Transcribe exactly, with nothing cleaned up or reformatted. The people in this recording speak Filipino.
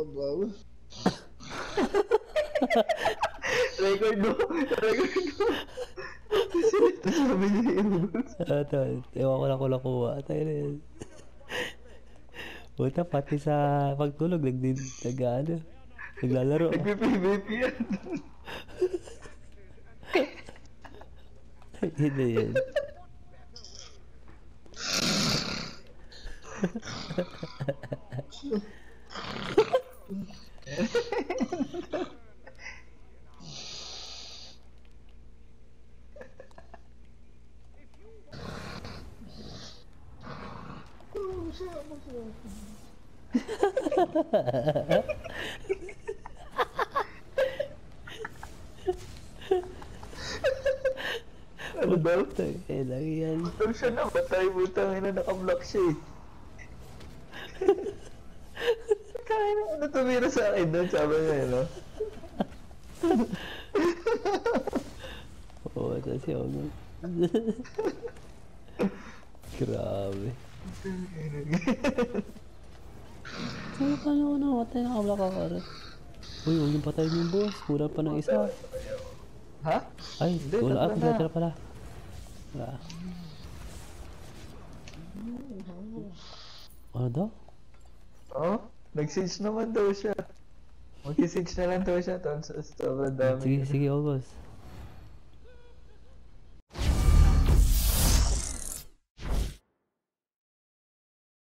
babaw. Record mo. Record mo. Ito sabi niya yung Eagles. Ito, ewan ko lang ko nakuha. Tayo na yan. Puta, pati sa pagtulog, nagdin, nag, ano, naglalaro. Nag-P V P yan. Yun na yan. Ano daw? Eh, lang yan. Butang siya na, batay butang ina, naka-block siya eh. Kaya na, ano tumira sa akin doon, sabi niya eh, no? Oo, ito si Ogo. Grabe. Saan pa na ako namatay, naka-block ako rin. Uy, huwag yung patay yung boss, kulang pa ng isa. Ha? Ay, Hindi, wala tatlo ako, na. tira pala. Wala. Ano daw? Oh, nag-siege naman daw siya. Mag-siege na lang daw siya, tol. Sobrang dami. Sige, sige, August.